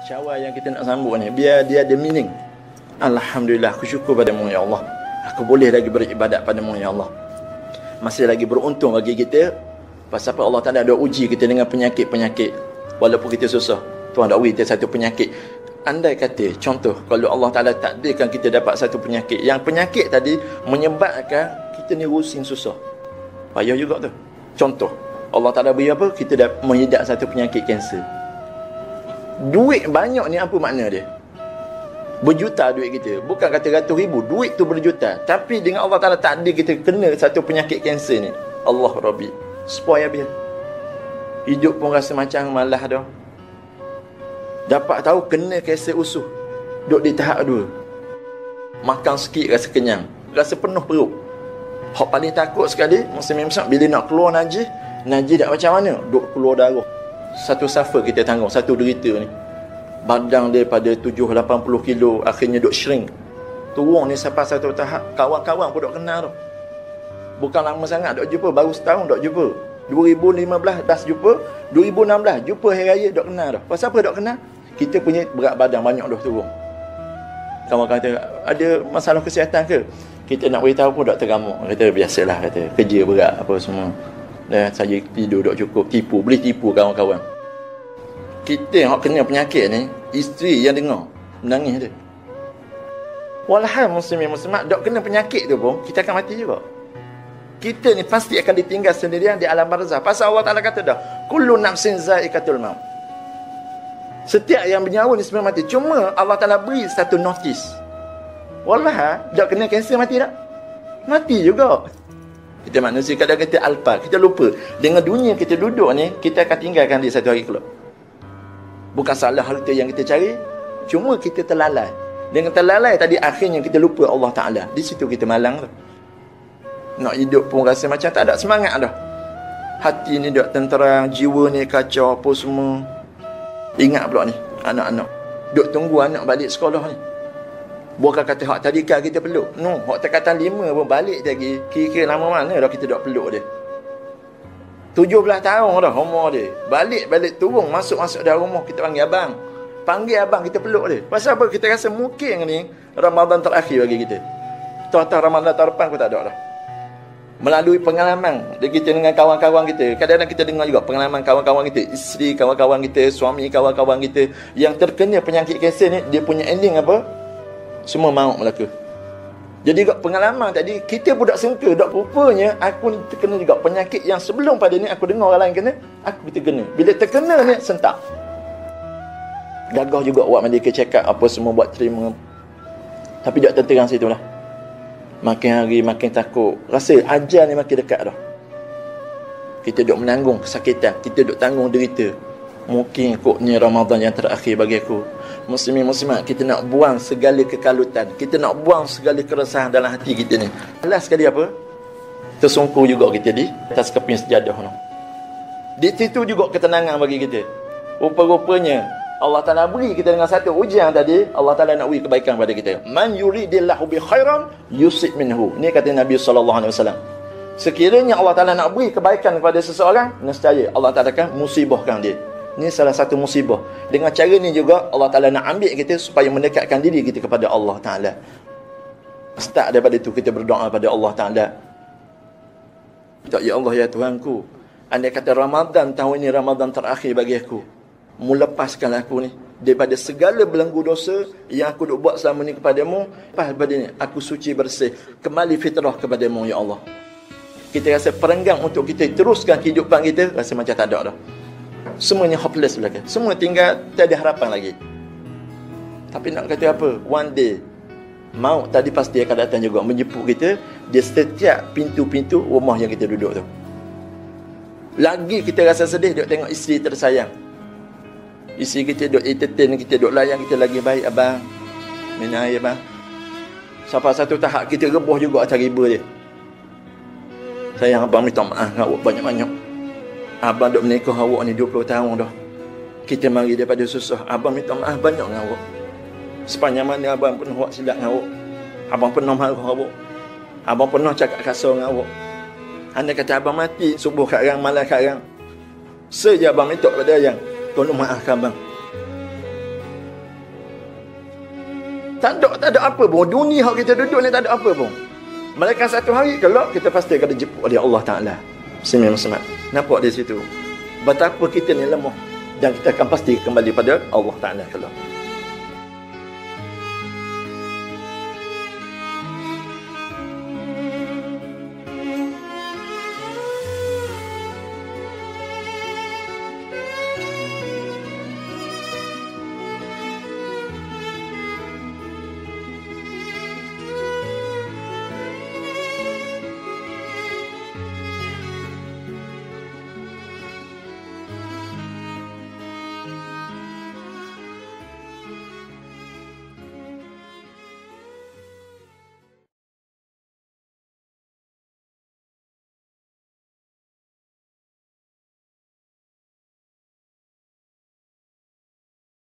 Syawal yang kita nak sambut ni, biar dia ada meaning. Alhamdulillah, aku syukur padamu ya Allah. Aku boleh lagi beribadat padamu ya Allah. Masih lagi beruntung bagi kita. Pasal apa Allah Ta'ala ada uji kita dengan penyakit-penyakit. Walaupun kita susah, Tuhan dah beri kita satu penyakit. Andai kata, contoh, kalau Allah Ta'ala takdirkan kita dapat satu penyakit, yang penyakit tadi menyebabkan kita ni rusing susah, payah juga tu. Contoh, Allah Ta'ala beri apa? Kita dah mengidap satu penyakit kanser. Duit banyak ni apa makna dia? Berjuta duit kita. Bukan kata ratus ribu, duit tu berjuta. Tapi dengan Allah Ta'ala takdir kita kena satu penyakit kanser ni, Allah Rabbi, spoil habis. Hidup pun rasa macam malah dah. Dapat tahu kena kanser usus, duduk di tahap 2. Makan sikit rasa kenyang, rasa penuh perut. Hak paling takut sekali Muslim bila nak keluar najis tak macam mana, duk keluar darah. Satu suffer kita tanggung, satu derita ni. Badan dia pada 7-80 kilo, akhirnya duk shrink. Turun ni sampai satu tahap, kawan-kawan pun duk kenal tu. Bukan lama sangat duk jumpa, baru setahun duk jumpa. 2015 dah jumpa, 2016 jumpa hari raya duk kenal dah. Pasal apa duk kenal? Kita punya berat badan banyak dah turun. Kawan kata, ada masalah kesihatan ke? Kita nak beritahu pun doktor gamuk. Kata, biasalah, kata, kerja berat apa semua. Dan saya tidur tak cukup, tipu, boleh tipu kawan-kawan. Kita yang kena penyakit ni, isteri yang dengar, menangis dia. Walhal muslimin muslimat, dok kena penyakit tu pun, kita akan mati juga. Kita ni pasti akan ditinggal sendirian di alam barzah. Pasal Allah Ta'ala kata dah, kullu nafsin za'iqatul maut. Setiap yang bernyawa ni sebenarnya mati. Cuma Allah Ta'ala beri satu notis. Wallah, dok kena kanser mati tak? Mati juga. Kita manusia kadang kita alpa, kita lupa. Dengan dunia kita duduk ni, kita akan tinggalkan dia satu hari kelak. Bukan salah harta yang kita cari, cuma kita terlalai. Dengan terlalai tadi, akhirnya kita lupa Allah Ta'ala. Di situ kita malang tu. Nak hidup pun rasa macam tak ada semangat dah. Hati ni duk tenterang, jiwa ni kacau apa semua. Ingat pula ni, anak-anak duk tunggu anak balik sekolah ni. Bukan kata hak tadi kan kita peluk. No, hak tekatan 5 pun balik lagi. Kira-kira lama mana dah kita duk peluk dia. 17 tahun dah umur dia. Balik turun, masuk dalam rumah, kita panggil abang. Panggil abang, kita peluk dia. Pasal apa? Kita rasa mungkin ni Ramadan terakhir bagi kita. Tahu-tahu Ramadan tahun depan pun tak ada dah. Melalui pengalaman kita dengan kawan-kawan kita, kadang-kadang kita dengar juga pengalaman kawan-kawan kita, isteri kawan-kawan kita, suami kawan-kawan kita yang terkena penyakit kanser ni, dia punya ending apa? Semua maut Melaka. Jadi pengalaman tadi, kita pun tak sangka, tak rupanya aku ni terkena juga penyakit yang sebelum pada ni aku dengar orang lain kena, aku terkena. Bila terkena ni, sentak. Gagah juga buat medical check up, apa semua buat terima. Tapi tak terterang situ lah. Makin hari makin takut. Rasa ajar ni makin dekat dah. Kita duk menanggung kesakitan, kita duk tanggung derita. Mungkin koknya Ramadan yang terakhir bagi aku. Muslimin muslimat, kita nak buang segala kekalutan, kita nak buang segala keresahan dalam hati kita ni. Last sekali apa? Tersungkur juga kita di atas keping sejadah ni. Di situ juga ketenangan bagi kita. Rupa-rupanya Allah Ta'ala beri kita dengan satu ujian tadi. Allah Ta'ala nak beri kebaikan pada kita. Man yuridillahu bi khairan yusib minhu. Ini kata Nabi SAW. Sekiranya Allah Ta'ala nak beri kebaikan kepada seseorang, nescaya Allah Ta'ala akan musibahkan dia. Ini salah satu musibah. Dengan cara ni juga Allah Ta'ala nak ambil kita supaya mendekatkan diri kita kepada Allah Ta'ala. Start daripada itu kita berdoa pada Allah Ta'ala. Ya Allah, ya Tuhanku, andai kata Ramadan tahun ini Ramadan terakhir bagi aku, melepaskan aku ni daripada segala belenggu dosa yang aku duk buat selama ni kepadamu. Lepas daripada ni aku suci bersih, kembali fitrah kepadamu ya Allah. Kita rasa perenggang untuk kita teruskan kehidupan kita, rasa macam tak ada dah. Semuanya hopeless belaka. Semua tinggal, tak ada harapan lagi. Tapi nak kata apa? One day maut tadi pasti akan datang juga menjemput kita di setiap pintu-pintu rumah yang kita duduk tu. Lagi kita rasa sedih duk tengok isteri tersayang. Isteri kita duk entertain kita, duk layan kita lagi baik, abang minum air abang. Sampai satu tahap kita rebah juga atas riba dia. Sayang abang, minta maaf awak banyak-banyak. Abang duk menikah awak ni 20 tahun dah. Kita mari daripada susah. Abang minta maaf banyak dengan awak. Sepanjang mana abang pernah buat silap dengan awak. Abang pernah marah awak. Abang pernah cakap kasar dengan awak. Anda kata abang mati subuh kat rang, malam kat rang. Saja abang minta pada yang tolong maafkan abang. Tak ada apa pun. Dunia yang kita duduk ni tak ada apa pun. Malaikat satu hari kelak kita pasti akan dijemput oleh Allah Ta'ala. Muslim. Nampak di situ betapa kita ni lemah, dan kita akan pasti kembali pada Allah Ta'ala kelak.